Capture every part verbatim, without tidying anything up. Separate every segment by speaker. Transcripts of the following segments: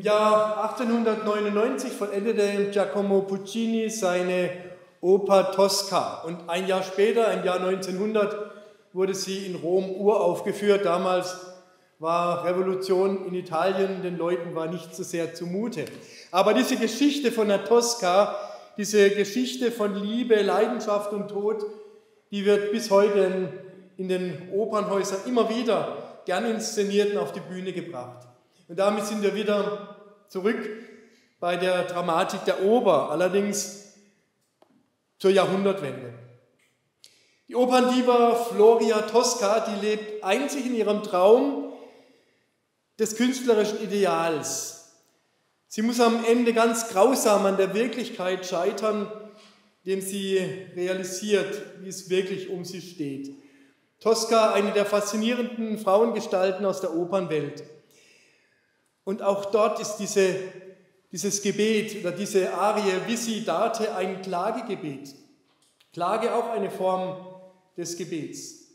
Speaker 1: Jahr achtzehnhundertneunundneunzig vollendete Giacomo Puccini seine Oper Tosca und ein Jahr später, im Jahr neunzehnhundert, wurde sie in Rom uraufgeführt. Damals war Revolution in Italien, den Leuten war nicht so sehr zumute. Aber diese Geschichte von der Tosca, diese Geschichte von Liebe, Leidenschaft und Tod, die wird bis heute in den Opernhäusern immer wieder gern inszeniert und auf die Bühne gebracht. Und damit sind wir wieder zurück bei der Dramatik der Oper, allerdings zur Jahrhundertwende. Die Operndiva Floria Tosca, die lebt einzig in ihrem Traum des künstlerischen Ideals. Sie muss am Ende ganz grausam an der Wirklichkeit scheitern, indem sie realisiert, wie es wirklich um sie steht. Tosca, eine der faszinierenden Frauengestalten aus der Opernwelt. Und auch dort ist diese, dieses Gebet oder diese Arie Visitate ein Klagegebet. Klage auch eine Form des Gebets.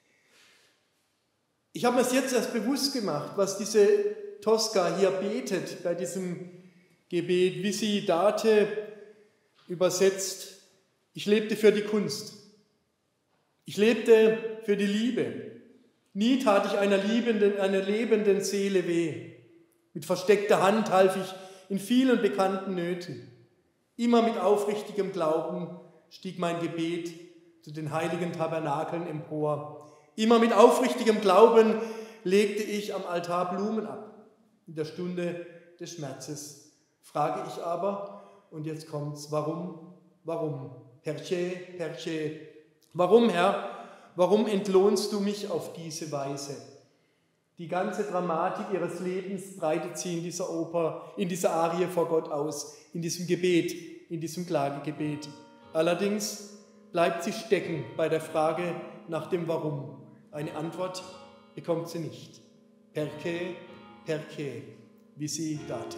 Speaker 1: Ich habe mir das jetzt erst bewusst gemacht, was diese Tosca hier betet bei diesem Gebet. Visitate übersetzt, ich lebte für die Kunst. Ich lebte für die Liebe. Nie tat ich einer liebenden, einer lebenden Seele weh. Mit versteckter Hand half ich in vielen bekannten Nöten. Immer mit aufrichtigem Glauben stieg mein Gebet zu den heiligen Tabernakeln empor. Immer mit aufrichtigem Glauben legte ich am Altar Blumen ab. In der Stunde des Schmerzes frage ich aber, und jetzt kommt's, warum, warum? Perché, perché. Warum, Herr? Warum entlohnst du mich auf diese Weise? Die ganze Dramatik ihres Lebens breitet sie in dieser Oper, in dieser Arie vor Gott aus, in diesem Gebet, in diesem Klagegebet. Allerdings bleibt sie stecken bei der Frage nach dem Warum. Eine Antwort bekommt sie nicht. Perché, perché, visitate.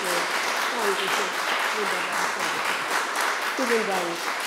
Speaker 2: Dankeschön. Wunderbar. Dankeschön. Vielen Dank.